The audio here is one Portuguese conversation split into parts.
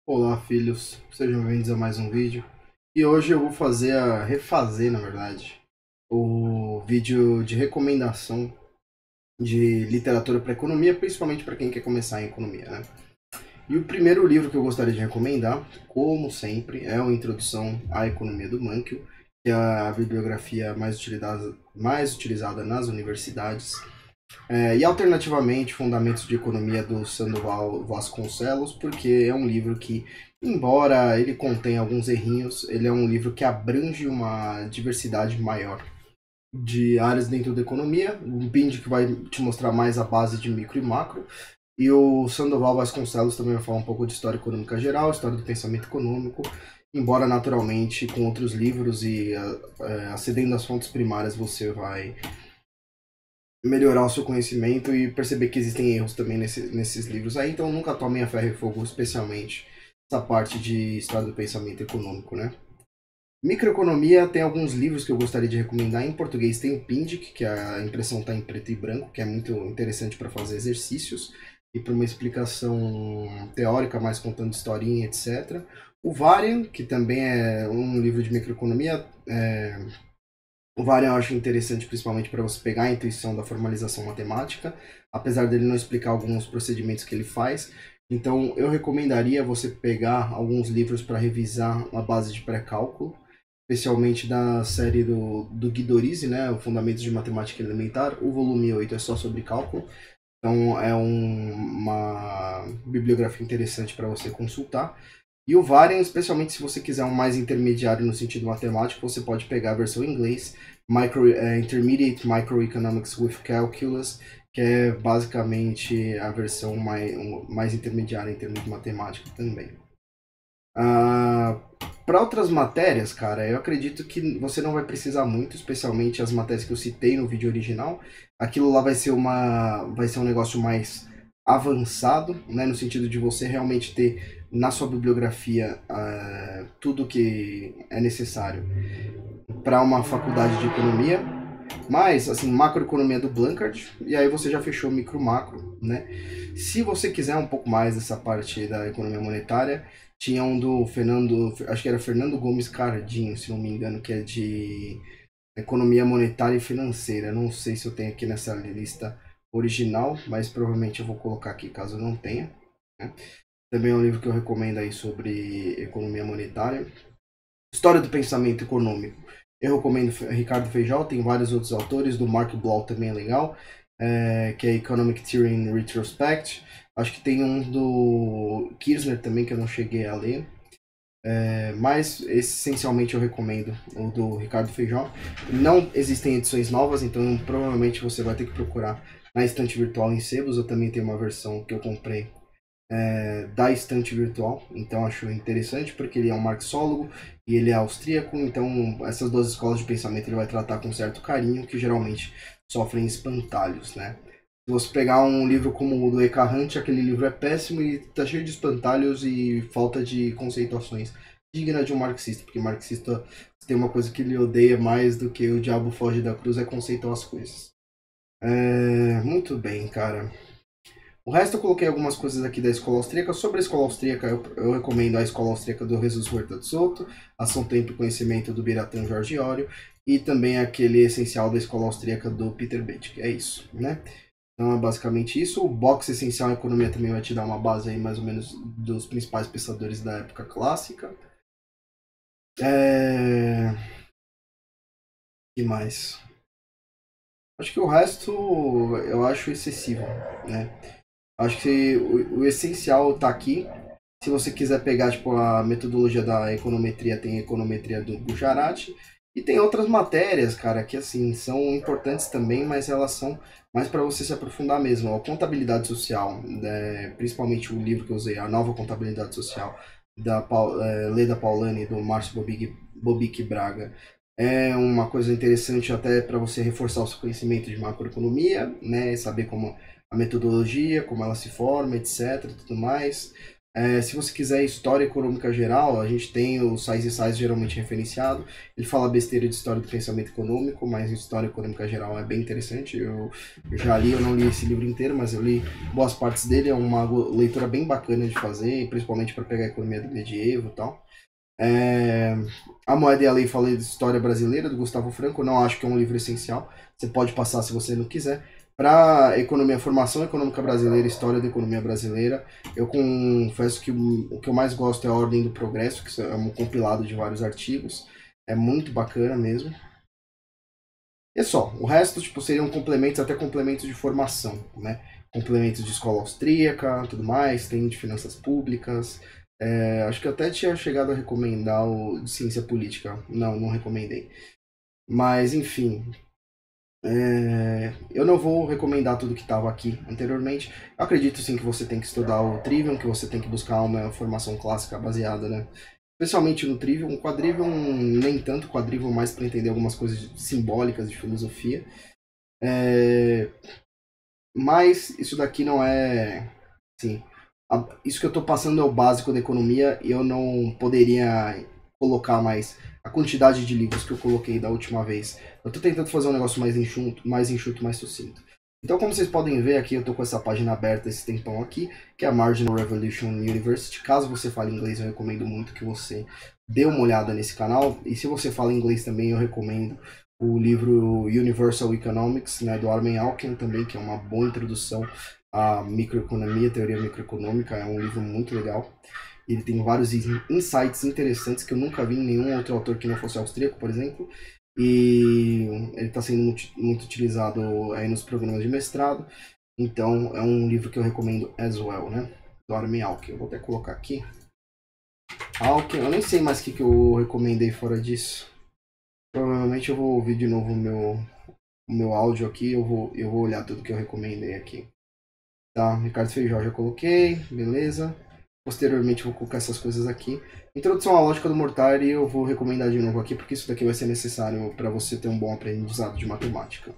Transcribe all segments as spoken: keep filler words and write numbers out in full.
Olá, filhos, sejam bem-vindos a mais um vídeo. E hoje eu vou fazer a refazer, na verdade, o vídeo de recomendação de literatura para economia, principalmente para quem quer começar em economia, né? E o primeiro livro que eu gostaria de recomendar, como sempre, é a Introdução à Economia do Mankell, que é a bibliografia mais utilizada, mais utilizada nas universidades. É, e alternativamente, Fundamentos de Economia do Sandoval Vasconcelos, porque é um livro que, embora ele contenha alguns errinhos, ele é um livro que abrange uma diversidade maior de áreas dentro da economia. O Bind que vai te mostrar mais a base de micro e macro, e o Sandoval Vasconcelos também vai falar um pouco de história econômica geral, história do pensamento econômico, embora naturalmente com outros livros e é, acedendo às fontes primárias você vai melhorar o seu conhecimento e perceber que existem erros também nesse, nesses livros aí, então nunca tomem a ferro e fogo, especialmente essa parte de história do pensamento econômico, né? Microeconomia tem alguns livros que eu gostaria de recomendar. Em português tem o Pindic, que a impressão está em preto e branco, que é muito interessante para fazer exercícios e para uma explicação teórica, mais contando historinha, etcétera. O Varian, que também é um livro de microeconomia, é, o Varian eu acho interessante principalmente para você pegar a intuição da formalização matemática, apesar dele não explicar alguns procedimentos que ele faz. Então eu recomendaria você pegar alguns livros para revisar a base de pré-cálculo, especialmente da série do, do Guidorizi, né, o Fundamentos de Matemática Elementar. O volume oito é só sobre cálculo, então é um, uma bibliografia interessante para você consultar. E o Varian, especialmente se você quiser um mais intermediário no sentido matemático, você pode pegar a versão em inglês, Micro, é, Intermediate Microeconomics with Calculus, que é basicamente a versão mais, mais intermediária em termos de matemática também. Ah, para outras matérias, cara, eu acredito que você não vai precisar muito, especialmente as matérias que eu citei no vídeo original. Aquilo lá vai ser uma, vai ser um negócio mais avançado, né, no sentido de você realmente ter na sua bibliografia uh, tudo que é necessário para uma faculdade de economia. Mas, assim, macroeconomia do Blanchard, e aí você já fechou micro-macro, né? Se você quiser um pouco mais dessa parte da economia monetária, tinha um do Fernando, acho que era Fernando Gomes Cardinho, se não me engano, que é de economia monetária e financeira. Não sei se eu tenho aqui nessa lista original, mas provavelmente eu vou colocar aqui caso eu não tenha, né? Também é um livro que eu recomendo aí sobre economia monetária. História do pensamento econômico. Eu recomendo Ricardo Feijó, tem vários outros autores, do Mark Blau também é legal, é, que é Economic Theory in Retrospect. Acho que tem um do Kirchner também, que eu não cheguei a ler. É, mas essencialmente eu recomendo o do Ricardo Feijó. Não existem edições novas, então provavelmente você vai ter que procurar na estante virtual em sebos. Eu também tenho uma versão que eu comprei é, da estante virtual, então acho interessante porque ele é um marxólogo e ele é austríaco, então essas duas escolas de pensamento ele vai tratar com certo carinho, que geralmente sofrem espantalhos, né? Se você pegar um livro como o do Eka Hunt, aquele livro é péssimo e tá cheio de espantalhos e falta de conceituações digna de um marxista, porque marxista tem uma coisa que ele odeia mais do que o diabo foge da cruz, é conceituar as coisas. É, muito bem, cara. O resto eu coloquei algumas coisas aqui da escola austríaca. Sobre a escola austríaca, eu, eu recomendo a escola austríaca do Jesus Huerta de Soto, Ação, Tempo e Conhecimento do Biratan Jorge Iório, e também aquele essencial da escola austríaca do Peter Beth, que é isso, né? Então é basicamente isso. O box essencial em economia também vai te dar uma base aí mais ou menos dos principais pensadores da época clássica. É... que mais? Acho que o resto eu acho excessivo, né? Acho que o, o essencial tá aqui. Se você quiser pegar tipo, a metodologia da econometria, tem a econometria do Bujarati. E tem outras matérias, cara, que assim são importantes também, mas elas são mais para você se aprofundar mesmo. A contabilidade social, né, principalmente o livro que eu usei, A Nova Contabilidade Social, da é, Leda Paulani e do Márcio Bobic, Bobic Braga. É uma coisa interessante até para você reforçar o seu conhecimento de macroeconomia, né, saber como a metodologia, como ela se forma, etc, tudo mais. É, se você quiser história econômica geral, a gente tem o Sais e Sais geralmente referenciado. Ele fala besteira de história do pensamento econômico, mas história econômica geral é bem interessante. Eu, eu já li, eu não li esse livro inteiro, mas eu li boas partes dele. É uma leitura bem bacana de fazer, principalmente para pegar a economia do medievo e tal. É, a Moeda e a Lei fala de história brasileira, do Gustavo Franco. Não acho que é um livro essencial. Você pode passar se você não quiser. Para economia, formação econômica brasileira, história da economia brasileira, eu confesso que o que eu mais gosto é a Ordem do Progresso, que é um compilado de vários artigos. É muito bacana mesmo. E é só, o resto tipo, seriam complementos, até complementos de formação, né? Complementos de escola austríaca, tudo mais, tem de finanças públicas. É, acho que eu até tinha chegado a recomendar o de ciência política. Não, não recomendei. Mas, enfim, é, eu não vou recomendar tudo que estava aqui anteriormente. Eu acredito sim que você tem que estudar o Trivium, que você tem que buscar uma formação clássica baseada, né? Especialmente no Trivium. O Quadrivium, nem tanto, o Quadrivium mais para entender algumas coisas simbólicas de filosofia. É, mas isso daqui não é. Sim, isso que eu estou passando é o básico da economia e eu não poderia colocar mais a quantidade de livros que eu coloquei da última vez. Eu estou tentando fazer um negócio mais enxuto, mais enxuto, mais sucinto. Então, como vocês podem ver aqui, eu estou com essa página aberta esse tempão aqui, que é a Marginal Revolution University. Caso você fale inglês, eu recomendo muito que você dê uma olhada nesse canal. E se você fala inglês também, eu recomendo o livro Universal Economics, né, do Armen Alken também, que é uma boa introdução à microeconomia, teoria microeconômica. É um livro muito legal. Ele tem vários insights interessantes que eu nunca vi em nenhum outro autor que não fosse austríaco, por exemplo. E ele está sendo muito, muito utilizado aí nos programas de mestrado. Então é um livro que eu recomendo as well, né? Do Armen Alken. Eu vou até colocar aqui. Alken, eu nem sei mais o que, que eu recomendei fora disso. Provavelmente eu vou ouvir de novo o meu, o meu áudio aqui. Eu vou, eu vou olhar tudo que eu recomendei aqui. Tá, Ricardo Feijó já coloquei, beleza. Posteriormente vou colocar essas coisas aqui. Introdução à lógica do Mortari eu vou recomendar de novo aqui, porque isso daqui vai ser necessário para você ter um bom aprendizado de matemática.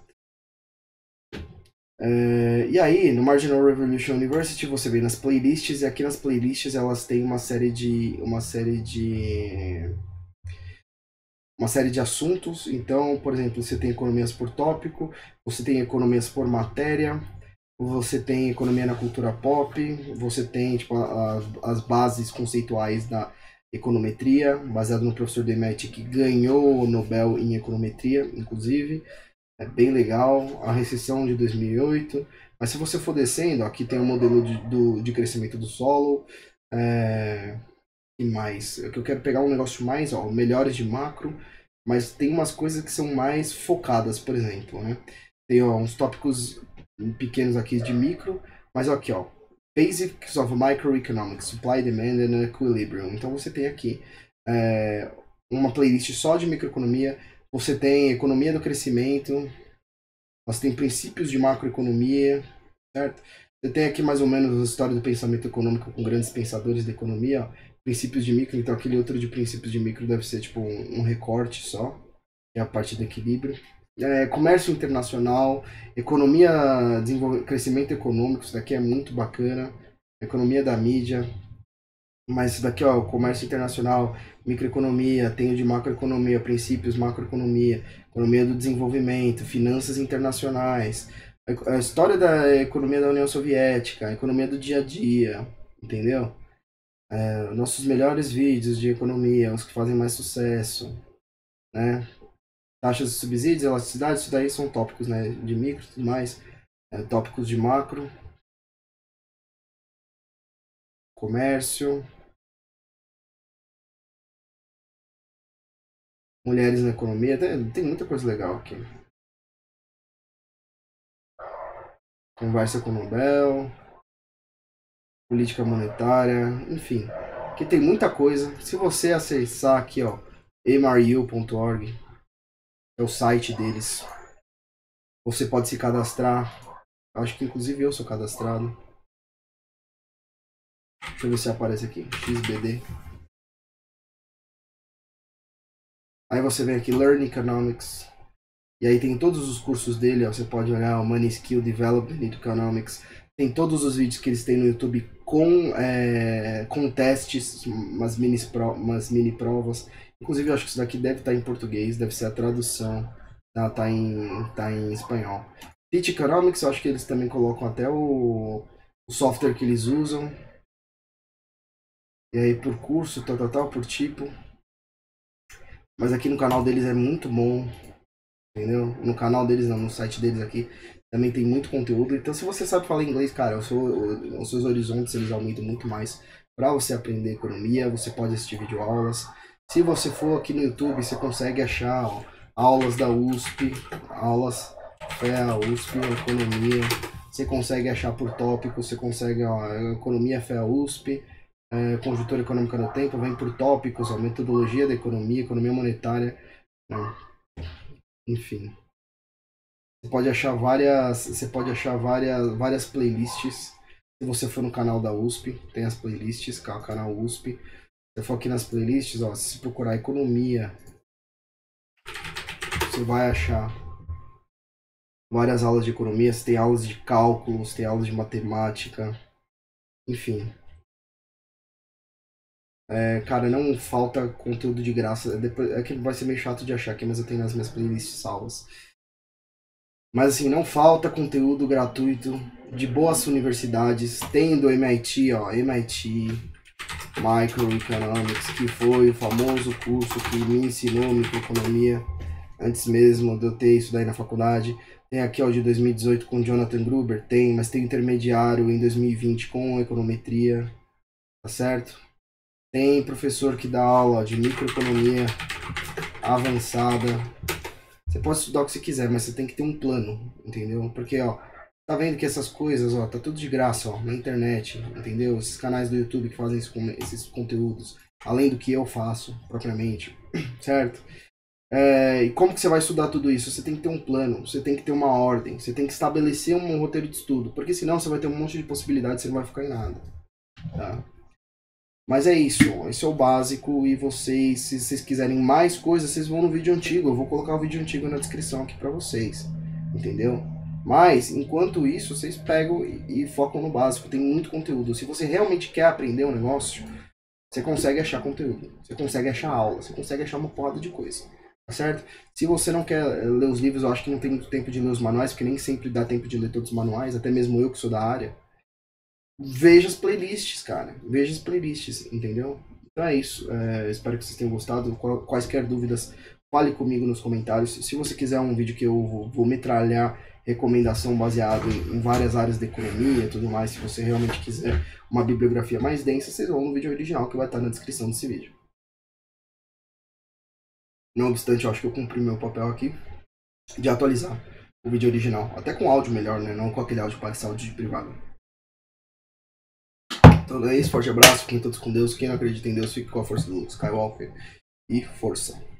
É, e aí, no Marginal Revolution University, você vê nas playlists, e aqui nas playlists elas têm uma série de... uma série de... uma série de assuntos. Então, por exemplo, você tem economias por tópico, você tem economias por matéria, você tem economia na cultura pop, você tem tipo, as, as bases conceituais da econometria, baseado no professor Demet, que ganhou o Nobel em econometria, inclusive. É bem legal. A recessão de dois mil e oito. Mas se você for descendo, aqui tem o um modelo de, do, de crescimento do solo. É... E mais? É que eu quero pegar um negócio mais, ó, melhores de macro, mas tem umas coisas que são mais focadas, por exemplo, né? Tem ó, uns tópicos pequenos aqui de micro, mas aqui, ó, Basics of Microeconomics, Supply, Demand and Equilibrium. Então você tem aqui é, uma playlist só de microeconomia, você tem economia do crescimento, você tem princípios de macroeconomia, certo? Você tem aqui mais ou menos a história do pensamento econômico com grandes pensadores da economia, ó, princípios de micro, então aquele outro de princípios de micro deve ser tipo um, um recorte só, que é a parte do equilíbrio. É, comércio internacional, economia, crescimento econômico, isso daqui é muito bacana, economia da mídia, mas isso daqui, ó, comércio internacional, microeconomia, tem o de macroeconomia, princípios macroeconomia, economia do desenvolvimento, finanças internacionais, a história da economia da União Soviética, a economia do dia a dia, entendeu? É, nossos melhores vídeos de economia, os que fazem mais sucesso, né? Taxas de subsídios, elasticidade, isso daí são tópicos, né, de micro e tudo mais, é, tópicos de macro, comércio, mulheres na economia, tem, tem muita coisa legal aqui. Conversa com o Nobel, política monetária, enfim, aqui tem muita coisa. Se você acessar aqui, ó, m r u ponto org, é o site deles, você pode se cadastrar. Acho que inclusive eu sou cadastrado. Deixa eu ver se aparece aqui. X B D. Aí você vem aqui, Learn Economics. E aí tem todos os cursos dele. Ó, você pode olhar o Money Skill Development Economics. Tem todos os vídeos que eles têm no YouTube com, é, com testes, umas mini, umas mini provas. Inclusive, eu acho que isso daqui deve estar em português, deve ser a tradução, tá, tá, em, tá em espanhol. Teach Economics, eu acho que eles também colocam até o, o software que eles usam. E aí por curso, tal, tal, tal, por tipo. Mas aqui no canal deles é muito bom, entendeu? No canal deles, não, no site deles aqui, também tem muito conteúdo. Então se você sabe falar inglês, cara, os seus horizontes eles aumentam muito mais para você aprender economia. Você pode assistir videoaulas. Se você for aqui no YouTube, você consegue achar ó, aulas da U S P, aulas F E A, U S P, economia. Você consegue achar por tópico, você consegue ó, economia F E A, U S P. É, conjuntura econômica no tempo, vem por tópicos, a metodologia da economia, economia monetária, né? Enfim. Você pode achar várias, você pode achar várias, várias playlists. Se você for no canal da U S P, tem as playlists, canal U S P. Se você for aqui nas playlists, ó, se procurar economia, você vai achar várias aulas de economia, você tem aulas de cálculos, tem aulas de matemática, enfim. É, cara, não falta conteúdo de graça. Depois, é que vai ser meio chato de achar aqui, mas eu tenho nas minhas playlists salvas. Mas assim, não falta conteúdo gratuito de boas universidades. Tem do M I T, ó, M I T Microeconomics, que foi o famoso curso que me ensinou microeconomia antes mesmo de eu ter isso daí na faculdade. Tem aqui ó, de dois mil e dezoito com Jonathan Gruber, tem, mas tem intermediário em dois mil e vinte com econometria, tá certo? Tem professor que dá aula de microeconomia avançada. Você pode estudar o que você quiser, mas você tem que ter um plano, entendeu? Porque, ó, tá vendo que essas coisas, ó, tá tudo de graça, ó, na internet, entendeu? Esses canais do YouTube que fazem esses conteúdos, além do que eu faço, propriamente, certo? É, e como que você vai estudar tudo isso? Você tem que ter um plano, você tem que ter uma ordem, você tem que estabelecer um roteiro de estudo, porque senão você vai ter um monte de possibilidades e você não vai ficar em nada, tá? Mas é isso, esse é o básico e vocês, se vocês quiserem mais coisas, vocês vão no vídeo antigo, eu vou colocar o vídeo antigo na descrição aqui pra vocês, entendeu? Mas, enquanto isso, vocês pegam e, e focam no básico, tem muito conteúdo. Se você realmente quer aprender um negócio, você consegue achar conteúdo, você consegue achar aula, você consegue achar uma porrada de coisa, tá certo? Se você não quer ler os livros, eu acho que não tem muito tempo de ler os manuais, porque nem sempre dá tempo de ler todos os manuais, até mesmo eu que sou da área. Veja as playlists, cara. Veja as playlists, entendeu? Então é isso. É, espero que vocês tenham gostado. Quaisquer dúvidas, fale comigo nos comentários. Se você quiser um vídeo que eu vou, vou metralhar recomendação baseada em, em várias áreas da economia e tudo mais, se você realmente quiser uma bibliografia mais densa, vocês vão no vídeo original que vai estar na descrição desse vídeo. Não obstante, eu acho que eu cumpri meu papel aqui de atualizar o vídeo original. Até com áudio melhor, né? Não com aquele áudio para áudio de privado. Então é isso, forte abraço, fiquem todos com Deus. Quem não acredita em Deus, fique com a força do Skywalker. E força!